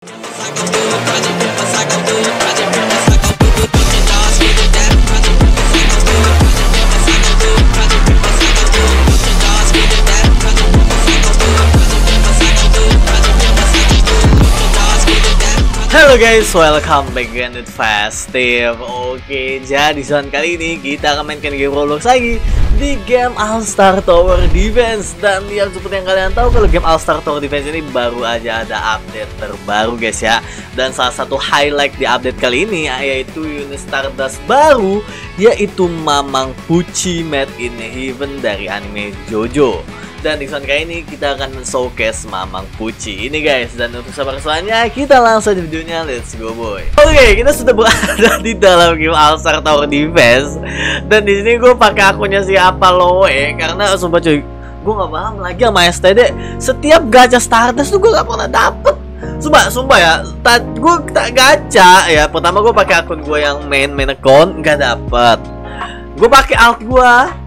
Halo guys, welcome back again with Festive. Oke, jadi zone kali ini kita akan mainkan game Roblox lagi di game All Star Tower Defense. Dan yang seperti yang kalian tahu, kalau game All Star Tower Defense ini baru aja ada update terbaru guys ya. Dan salah satu highlight di update kali ini yaitu unit Stardust baru, yaitu Mamang Pucci Made in Heaven dari anime JoJo. Dan di zone kali ini kita akan showcase Mamang Pucci ini guys. Dan untuk sabar selanjutnya kita langsung aja videonya, let's go boy. Oke, kita sudah berada di dalam game All Star Tower Defense. Dan di sini gue pakai akunnya si Apaloe karena sumpah cuy, gue nggak paham lagi sama STD. Setiap gacha Stardust tuh gue nggak pernah dapet. Sumpah ya, gue tak gacha ya. Pertama gue pakai akun gue yang main account nggak dapet. Gue pakai alt gue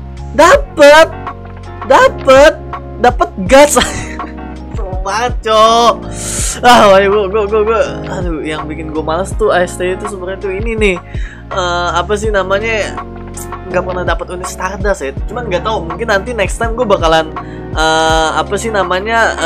dapet gas. Sumpah cok. Gue aduh, yang bikin gue males tuh AST itu sebenarnya tuh ini nih, apa sih namanya, nggak pernah dapat unit Stardust ya. Cuman nggak tahu, mungkin nanti next time gue bakalan apa sih namanya,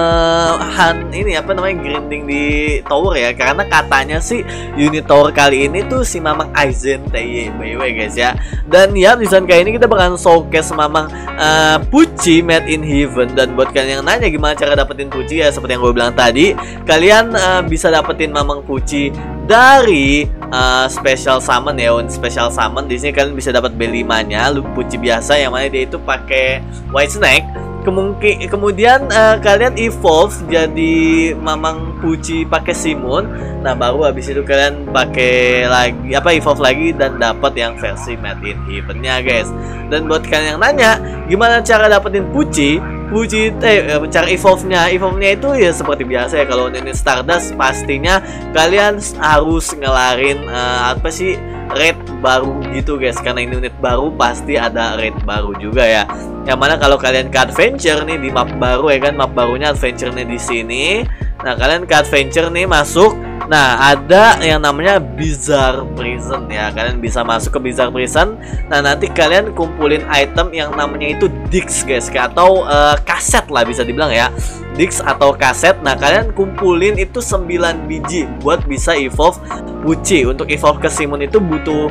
grinding di tower ya. Karena katanya sih unit tower kali ini tuh si Mamang Aizen Teye by the way guys ya. Dan ya di saat kali ini kita bakalan showcase Mamang Pucci Made in Heaven. Dan buat kalian yang nanya gimana cara dapetin Pucci ya, seperti yang gue bilang tadi, kalian bisa dapetin Mamang Pucci dari special summon ya. Special summon di sini kalian bisa dapat B5-nya, Pucci biasa yang mana dia itu pakai White Snake. Kemudian kalian evolve jadi Mamang Pucci pakai Simon. Nah, baru habis itu kalian pakai lagi evolve lagi dan dapat yang versi Made in Heaven-nya guys. Dan buat kalian yang nanya gimana cara dapetin Pucci cara evolve-nya itu ya seperti biasa ya. Kalau unit Stardust pastinya kalian harus ngelarin raid baru gitu guys, karena ini unit baru pasti ada raid baru juga ya. Yang mana kalau kalian ke adventure nih di map baru ya kan, map barunya adventure nih di sini. Nah, kalian ke adventure nih masuk. Nah, ada yang namanya Bizarre Prison ya. Kalian bisa masuk ke Bizarre Prison. Nah, nanti kalian kumpulin item yang namanya itu Dix guys, atau kaset lah bisa dibilang ya. Dix atau kaset. Nah, kalian kumpulin itu 9 biji buat bisa evolve Pucci. Untuk evolve ke Simon itu butuh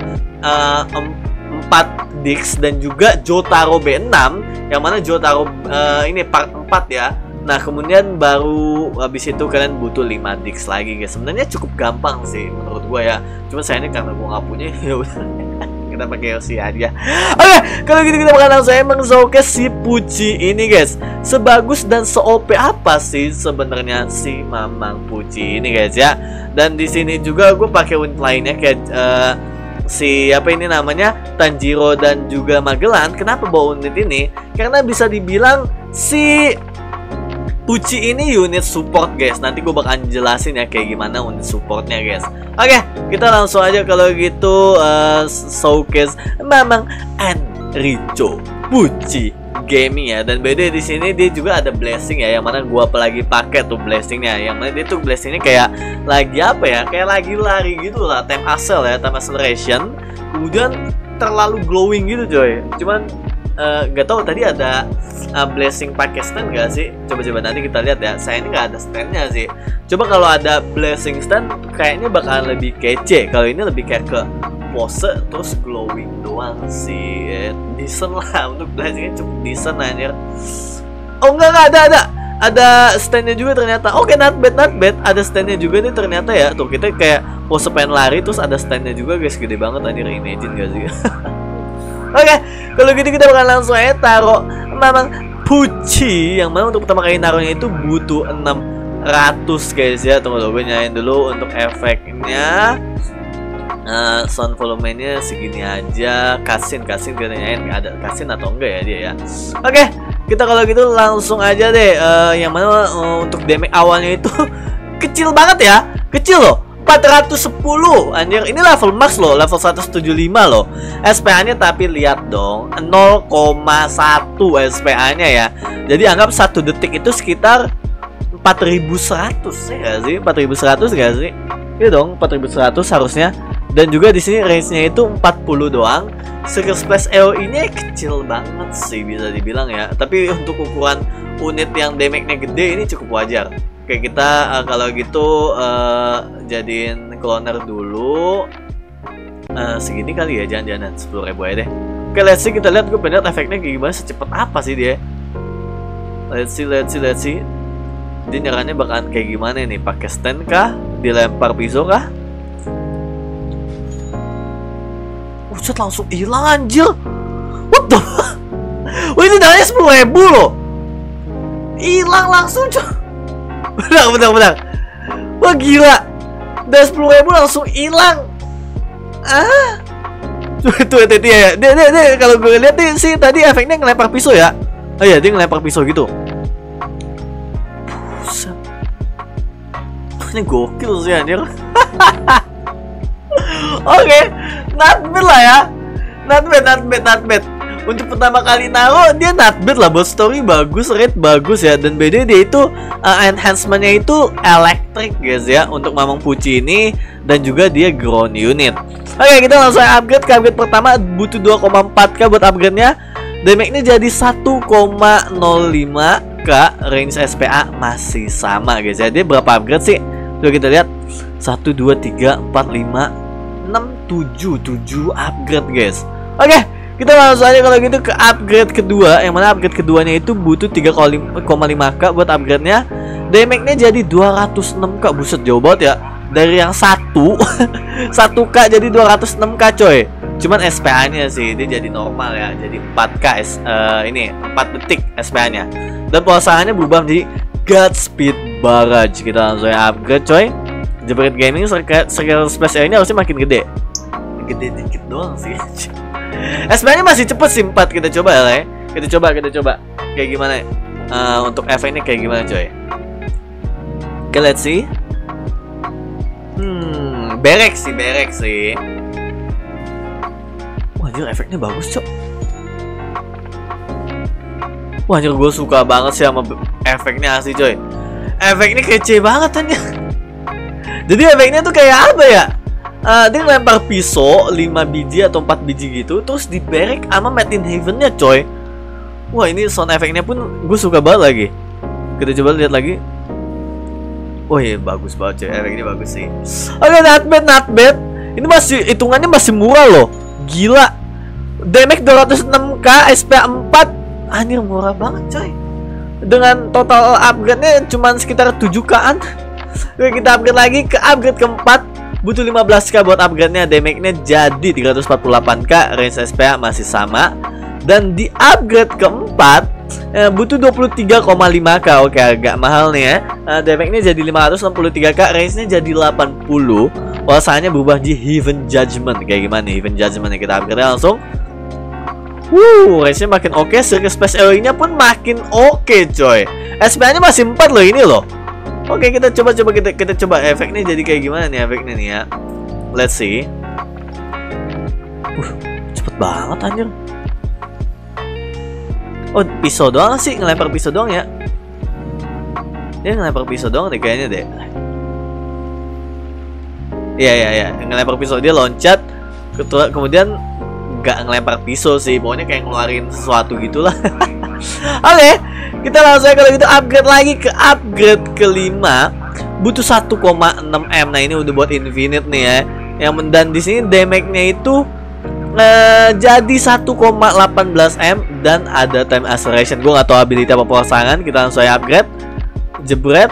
4 Dix dan juga Jotaro B6, yang mana Jotaro ini part 4 ya. Nah, kemudian baru habis itu kalian butuh 5 Dix lagi guys. Sebenarnya cukup gampang sih menurut gue ya. Cuma sayangnya karena gue nggak punya ya udah kita pakai Yoshi aja. Oke, kalau gitu kita bakal langsung showcase si Pucci ini guys. Sebagus dan se-OP apa sih sebenarnya si Mamang Pucci ini guys ya. Dan di sini juga gue pakai unit lainnya kayak Tanjiro dan juga Magellan. Kenapa bawa unit ini? Karena bisa dibilang si Pucci ini unit support guys. Nanti gue bakalan jelasin ya kayak gimana unit supportnya guys. Oke, kita langsung aja kalau gitu showcase Mamang Enrico Pucci Gaming ya. Dan beda di sini dia juga ada blessing ya, yang mana gua apalagi pakai tuh blessingnya. Yang mana dia tuh blessingnya kayak lagi kayak lagi lari gitu lah, time acceleration. Kemudian terlalu glowing gitu coy. Cuman nggak tahu tadi ada blessing pakai stand nggak sih? Coba nanti kita lihat ya. Saya ini nggak ada standnya sih. Coba kalau ada blessing stand kayaknya bakalan lebih kece. Kalau ini lebih kayak ke pose terus glowing doang sih. Decent lah, untuk blessingnya cukup decent anjir. Oh enggak ada standnya juga ternyata. Oke, not bad. Ada standnya juga nih ternyata ya. Tuh kita kayak pose pengen lari terus ada standnya juga guys. Gede banget anjir, imagine gak sih? Oke, kalau gitu kita bakal langsung aja taruh Mamang Pucci. Yang mana untuk pertama kali naruhnya itu butuh 600 guys ya. Tunggu dulu, gue nyalain dulu untuk efeknya. Sound volumenya segini aja. Cutscene kita nyanyiin ada cutscene atau enggak ya dia ya. Oke, kita kalau gitu langsung aja deh. Yang mana untuk damage awalnya itu kecil banget ya. Kecil loh, 410 anjir. Ini level max loh, level 175 loh SPA-nya. Tapi lihat dong, 0,1 SPA-nya ya. Jadi anggap 1 detik itu sekitar 4100 ya nggak sih? 4100 nggak sih? Iya dong, 4100 harusnya. Dan juga di sini range-nya itu 40 doang. Circle Splash AOE-nya kecil banget sih bisa dibilang ya. Tapi untuk ukuran unit yang damage-nya gede ini cukup wajar. Oke, kita kalau gitu jadiin cloner dulu. Segini kali ya, jangan-jangan 10.000 aja deh. Oke, let's see, kita lihat gue pengen lihat efeknya kayak gimana, secepat apa sih dia. Let's see. Dia nyerangnya bakalan kayak gimana nih? Pakai stand kah? Dilempar pisau kah? Buset, langsung hilang anjir. What the? Wah, ini darahnya 10.000 loh. Hilang langsung coy. Bentar. Wah gila. Dari 10.000 langsung hilang. Tuh ya. Dia kalau gue lihat nih sih tadi efeknya ngelempar pisau ya. Oh iya, dia ngelempar pisau gitu. Buset. Ini gokil sih anjir. Oke, not bad lah ya. Not bad. Untuk pertama kali naro dia not bad lah, buat story bagus, rate bagus ya. Dan beda dia itu enhancementnya itu electric guys ya untuk Mamang Pucci ini. Dan juga dia ground unit. Oke, kita langsung upgrade. Ke upgrade pertama butuh 2,4k buat upgrade-nya. Damage-nya jadi 1,05k. Range SPA masih sama guys ya. Dia berapa upgrade sih? Coba kita lihat. 1, 2, 3, 4, 5, 6, 7 upgrade guys. Oke, kita langsung aja kalau gitu ke upgrade kedua. Yang mana upgrade keduanya itu butuh 3,5k buat upgrade-nya. Damage-nya jadi 206k. Buset, jauh banget ya. Dari yang 1k jadi 206k coy. Cuman SPA-nya sih dia jadi normal ya. Jadi 4k ini 4 detik SPA-nya. Dan pulsaannya berubah menjadi Godspeed Barrage. Kita langsung upgrade coy. Jebret Gaming Circle Splash ini harusnya makin gede. Gede dikit doang sih. SPA-nya masih cepet sih 4. Kita coba ya. Kita coba. Kayak gimana? Untuk efeknya kayak gimana coy? Oke, let's see. Berek sih. Wah, anjir efeknya bagus, cok. Wah, anjir gue suka banget sih sama efeknya asli, coy. Efeknya kece banget anjir. Jadi efeknya tuh kayak apa ya? Dia ngelempar pisau 5 biji atau 4 biji gitu, terus diberek sama Made in Heaven-nya, coy. Wah, ini sound efeknya pun gue suka banget lagi. Kita coba lihat lagi. Oh iya, bagus banget coy, efeknya bagus sih. Oke, not bad. Ini masih hitungannya masih murah loh. Gila. Damage 206k, SPA 4. Anjir, murah banget coy. Dengan total upgrade-nya cuma sekitar 7k-an. Oke, kita upgrade lagi ke upgrade keempat. Butuh 15k buat upgrade-nya. Damage-nya jadi 348k, range SPA masih sama. Dan di upgrade keempat butuh 23,5k. Oke, agak mahal nih ya. Damage-nya jadi 563k, range-nya jadi 80. Pulsaannya berubah di Heaven Judgment. Kayak gimana nih Heaven Judgment yang kita upgrade langsung. Range-nya makin oke. Circle Splash AOE-nya pun makin oke coy. SPA-nya masih 4 loh ini loh. Oke, kita coba efeknya jadi kayak gimana nih efeknya nih ya. Let's see. Cepet banget anjir. Oh, pisau doang sih, ngelempar pisau doang ya. Dia ngelempar pisau doang deh kayaknya deh. Iya, ngelempar pisau, dia loncat, kemudian nggak ngelempar pisau sih, pokoknya kayak ngeluarin sesuatu gitulah. Oke, kita langsung kalau gitu upgrade lagi ke upgrade kelima. Butuh 1,6M. Nah, ini udah buat infinite nih ya. Dan di sini damage-nya itu jadi 1,18M dan ada time acceleration. Gue nggak tahu ability apa pasangan. Kita langsung upgrade. Jebret.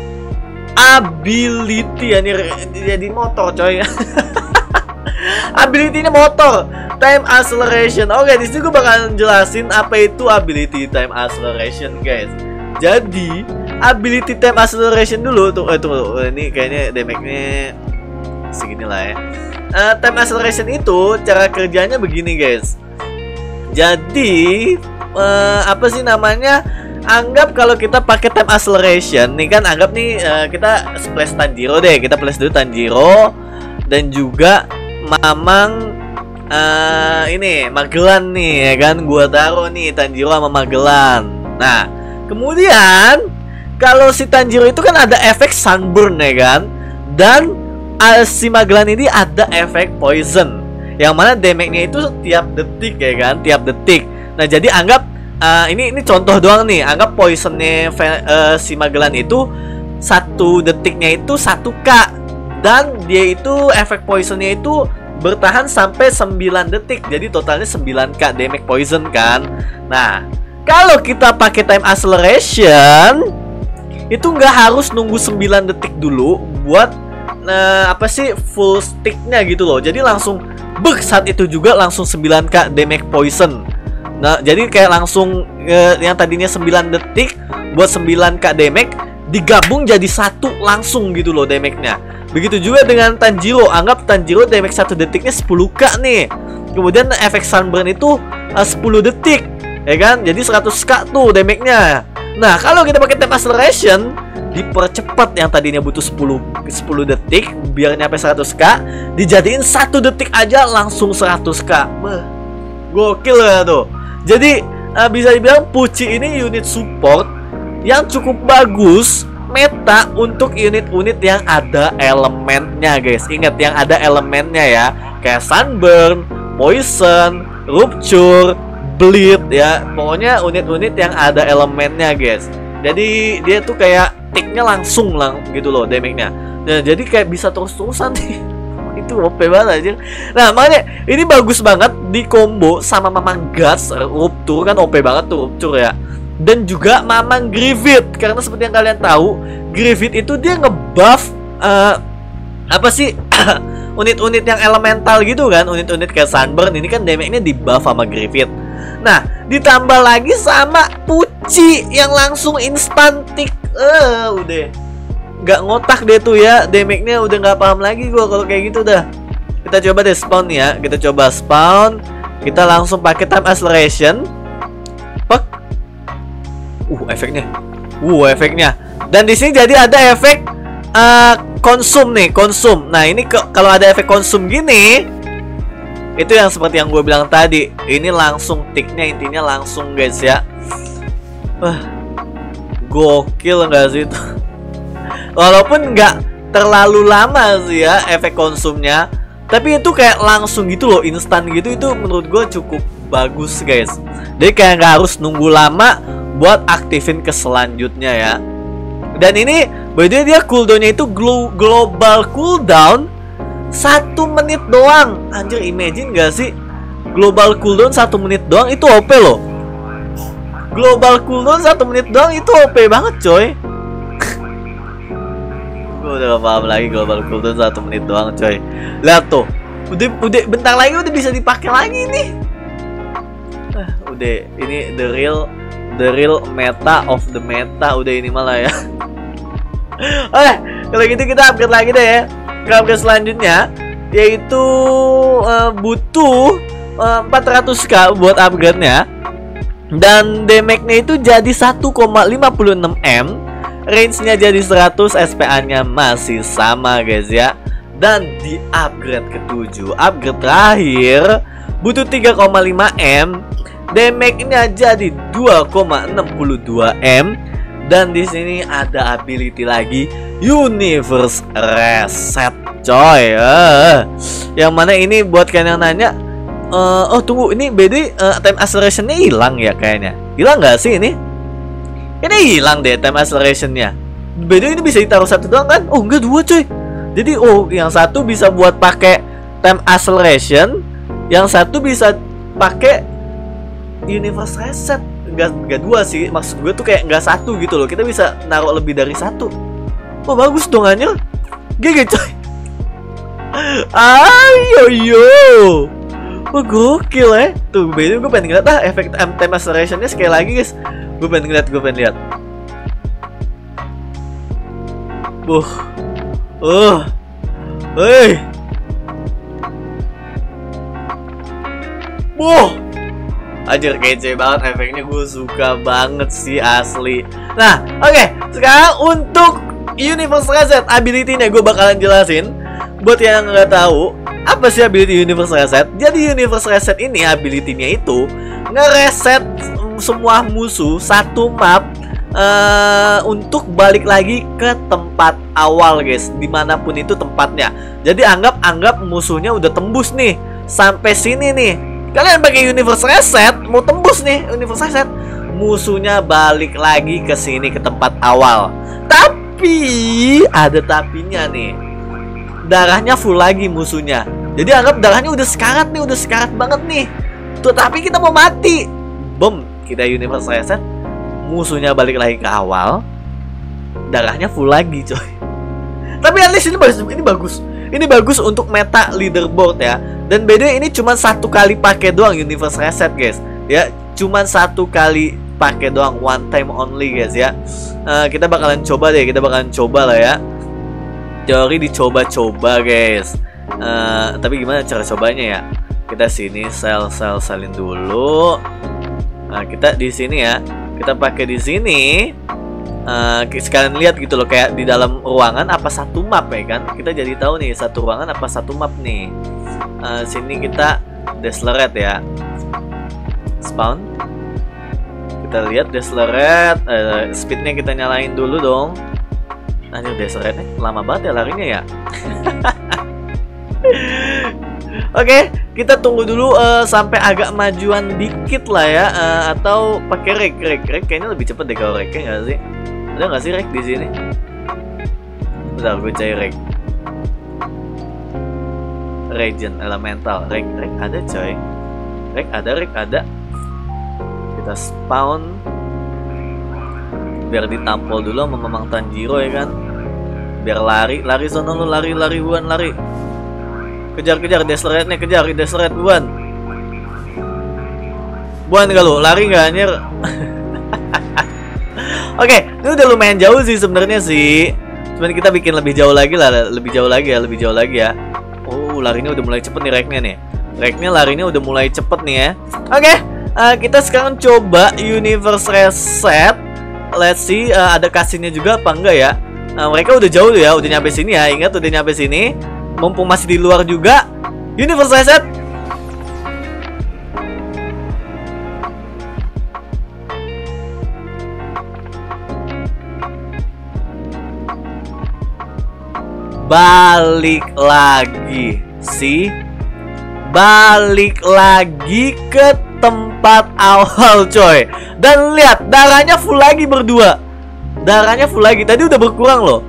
Ability ini jadi motor coy. Ability-nya motor, time acceleration. Oke, di sini gue bakalan jelasin apa itu ability time acceleration, guys. Jadi, ability time acceleration dulu tuh. Ini kayaknya damage-nya segini lah ya. Time acceleration itu cara kerjanya begini, guys. Jadi, apa sih namanya? Anggap kalau kita pakai time acceleration nih kan, anggap nih kita splash Tanjiro deh. Kita splash dulu Tanjiro dan juga Mamang ini Magellan nih ya kan, gua taruh nih Tanjiro sama Magellan. Nah, kemudian kalau si Tanjiro itu kan ada efek sunburn ya kan. Dan si Magellan ini ada efek poison, yang mana damage-nya itu tiap detik ya kan, tiap detik. Nah jadi anggap ini contoh doang nih. Anggap poisonnya si Magellan itu 1 detiknya itu 1k. Dan dia itu efek poisonnya itu bertahan sampai 9 detik. Jadi totalnya 9k damage poison kan. Nah kalau kita pakai time acceleration itu nggak harus nunggu 9 detik dulu buat apa sih full sticknya gitu loh. Jadi langsung saat itu juga langsung 9k damage poison. Nah jadi kayak langsung yang tadinya 9 detik buat 9k damage digabung jadi 1 langsung gitu loh damage-nya. Begitu juga dengan Tanjiro. Anggap Tanjiro damage 1 detiknya 10k nih. Kemudian efek sunburn itu 10 detik ya kan, jadi 100k tuh damage-nya. Nah kalau kita pakai time acceleration dipercepat, yang tadinya butuh 10 detik biar nyampe 100k dijadiin 1 detik aja langsung 100k. Gokil ya tuh. Jadi bisa dibilang Pucci ini unit support yang cukup bagus meta untuk unit-unit yang ada elemennya guys. Ingat yang ada elemennya ya, kayak sunburn, poison, rupture, bleed ya. Pokoknya unit-unit yang ada elemennya guys. Jadi dia tuh kayak tiknya langsung gitu loh damage-nya. Nah, jadi kayak bisa terus-terusan nih. Itu OP banget aja. Nah, makanya ini bagus banget di combo sama Mamang Guts Rupture kan, OP banget tuh Rupture ya. Dan juga Mamang Griffith, karena seperti yang kalian tahu, Griffith itu dia ngebuff apa sih? Unit-unit yang elemental gitu kan, unit-unit kayak Sunburn ini kan damage-nya di buff sama Griffith. Nah, ditambah lagi sama Pucci yang langsung instant tick. Udah nggak ngotak deh tuh ya, damage-nya udah nggak paham lagi gua kalau kayak gitu dah. Kita coba deh spawn ya, kita coba spawn. Kita langsung pakai time acceleration. Pak. Efeknya. Efeknya. Dan di sini jadi ada efek konsum nih, konsum. Nah, ini kalau ada efek konsum gini, itu yang seperti yang gue bilang tadi. Ini langsung ticknya intinya langsung guys ya. Gokil nggak sih itu? Walaupun nggak terlalu lama sih ya efek konsumnya, tapi itu kayak langsung gitu loh, instan gitu. Itu menurut gue cukup bagus guys. Jadi kayak nggak harus nunggu lama buat aktifin ke selanjutnya ya. Dan ini by the way dia cooldownnya itu global cooldown 1 menit doang. Anjir, imagine gak sih global cooldown 1 menit doang, itu OP loh. Global cooldown 1 menit doang itu OP banget coy. Gue udah gak paham lagi global cooldown 1 menit doang coy. Lihat tuh, udah bentar lagi udah bisa dipakai lagi nih. Udah ini the real meta of the meta udah ini malah ya. Kalau gitu kita upgrade lagi deh ya. Ke upgrade selanjutnya, yaitu butuh 400k buat upgrade-nya. Dan damage-nya itu jadi 1,56M, range-nya jadi 100, SPA-nya masih sama guys ya. Dan di upgrade ke-7, upgrade terakhir, butuh 3,5M, damage-nya jadi 2,62M. Dan di sini ada ability lagi, Universe Reset coy. Yang mana ini buat kalian yang nanya, tunggu, ini BD time acceleration-nya hilang ya kayaknya. Hilang nggak sih ini? Ini hilang deh time acceleration-nya. BD ini bisa ditaruh 1 doang kan? Oh enggak, 2 coy. Jadi yang satu bisa buat pakai time acceleration, yang satu bisa pakai Universe Reset. Enggak 2 sih, maksud gue tuh kayak enggak 1 gitu loh. Kita bisa naruh lebih dari 1. Oh bagus dong Anil. GG coy. Ayo. Wah gokil ya. Tuh beda, gue pengen ngeliat efek time acceleration-nya sekali lagi guys. Gue pengen lihat. Anjir kece banget efeknya, gue suka banget sih asli. Nah, oke, sekarang untuk Universe Reset ability-nya gue bakalan jelasin. Buat yang nggak tahu apa sih ability Universe Reset. Jadi Universe Reset ini ability-nya itu ngereset semua musuh satu map untuk balik lagi ke tempat awal guys, dimanapun itu tempatnya. Jadi anggap musuhnya udah tembus nih sampai sini nih. Kalian pakai universe reset, mau tembus nih universe reset, musuhnya balik lagi ke sini ke tempat awal. Tapi ada tapinya nih, darahnya full lagi musuhnya. Jadi anggap darahnya udah sekarat nih, udah sekarat banget nih. Tuh, tapi kita mau mati. Boom, kita universe reset, musuhnya balik lagi ke awal, darahnya full lagi coy. Tapi at least ini bagus. Ini bagus untuk meta leaderboard ya. Dan beda, ini cuma satu kali pakai doang universe reset guys. Ya, cuma satu kali pakai doang, one time only guys ya. Kita bakalan coba deh, kita bakalan coba lah ya. Teori dicoba-coba guys. Tapi gimana cara cobanya ya? Kita sini salin dulu. Nah, kita di sini ya. Kita pakai di sini. Sekalian lihat gitu loh, kayak di dalam ruangan apa satu map ya kan? Kita jadi tahu nih satu ruangan apa satu map nih. Sini kita Desleret ya. Spawn. Kita lihat Desleret. Speednya kita nyalain dulu dong. Anjir, Desleretnya lama banget ya larinya ya. Oke, kita tunggu dulu sampai agak majuan dikit lah ya, atau pakai rek kayaknya lebih cepet deh kalau reknya nggak sih? Ada nggak sih rek di sini? Bentar, gue cari rek. Regen elemental, rek ada coy. Rek ada. Kita spawn biar ditampol dulu sama Mamang Tanjiro ya kan. Biar lari sono lu, lari buan lari. Kejar Desleretnya, kejar Desleret buan gak lu? Lari gak anjir? Oke, ini udah lumayan jauh sih sebenarnya sih. Cuman kita bikin lebih jauh lagi ya. Oh, larinya udah mulai cepet nih reknya nih. Reknya larinya udah mulai cepet nih ya. Oke, kita sekarang coba universe reset. Let's see, ada kasihnya juga apa enggak ya? Mereka udah jauh ya, udah nyampe sini ya. Ingat udah nyampe sini. Mumpung masih di luar juga, universe reset. Balik lagi sih. Balik lagi ke tempat awal coy. Dan lihat, darahnya full lagi berdua. Darahnya full lagi. Tadi udah berkurang loh.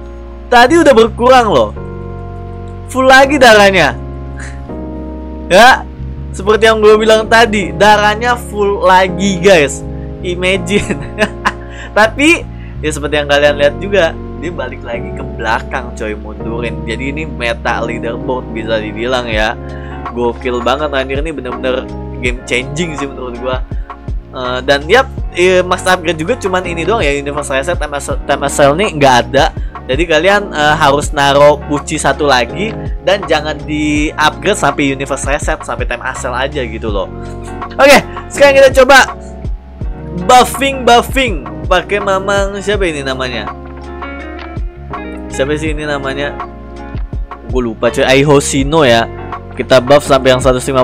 Full lagi darahnya. Ya, seperti yang gue bilang tadi, darahnya full lagi guys. Imagine. Tapi ya seperti yang kalian lihat juga, dia balik lagi ke belakang coy, mundurin. Jadi ini meta leaderboard bisa dibilang ya. Gokil banget anjir, ini bener-bener game changing sih menurut gue. Dan yap, max upgrade juga cuman ini doang ya, universe reset. Time Cell nih nggak ada. Jadi kalian harus naro puci satu lagi dan jangan di upgrade sampai universe reset, sampai time asal aja gitu loh. Oke, sekarang kita coba buffing pakai Mamang siapa ini namanya? Siapa sih ini namanya? Gue lupa coy, Aihosino ya. Kita buff sampai yang 150.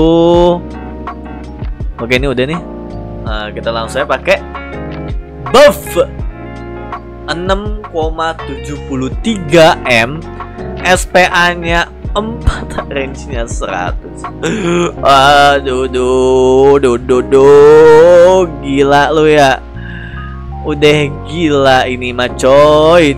Oke, ini udah nih. Kita langsung aja pakai buff 6,73 M, SPA-nya 4, range-nya 100. Aduh, gila lu ya. Udah gila ini mah coy.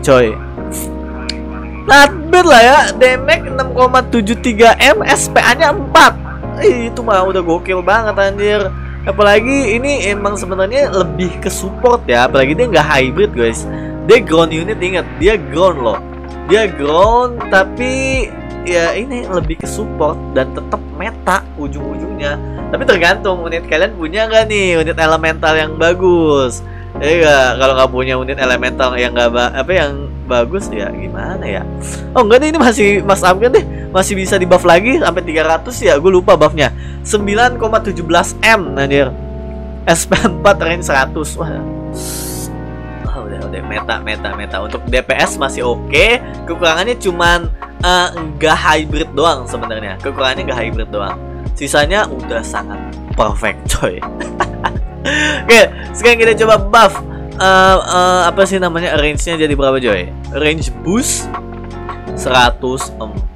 Not bad lah ya, damage 6,73 M, SPA-nya 4. Itu mah udah gokil banget anjir. Apalagi ini emang sebenarnya lebih ke support ya, apalagi dia nggak hybrid guys. Dia ground unit, ingat, dia ground loh. Dia ground, tapi ya ini lebih ke support dan tetap meta ujung-ujungnya. Tapi tergantung unit kalian punya nggak nih unit elemental yang bagus. Ya kalau nggak punya unit elemental yang yang bagus ya gimana ya? Oh enggak nih, ini masih mas upgrade deh. Masih bisa di buff lagi sampai 300 ya. Gue lupa buffnya. 9,17 M anjir. SP4 range 100. Wah. Udah meta. Untuk DPS masih oke. Kekurangannya cuman nggak hybrid doang sebenarnya. Sisanya udah sangat perfect coy. Oke, sekarang kita coba buff apa sih namanya, range-nya jadi berapa coy? Range boost 140.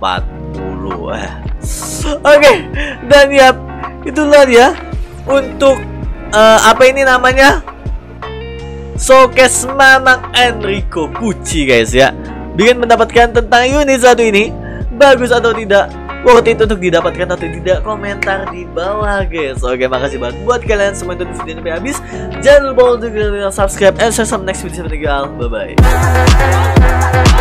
Oke, dan ya itulah dia untuk apa ini namanya, showcase Mamang Enrico Pucci guys ya. Bikin mendapatkan tentang unit satu ini bagus atau tidak, worth it untuk didapatkan atau tidak, komentar di bawah guys. Oke, makasih banget buat kalian semua yang tonton video sampai habis. Jangan lupa untuk subscribe and share some next video. Bye bye.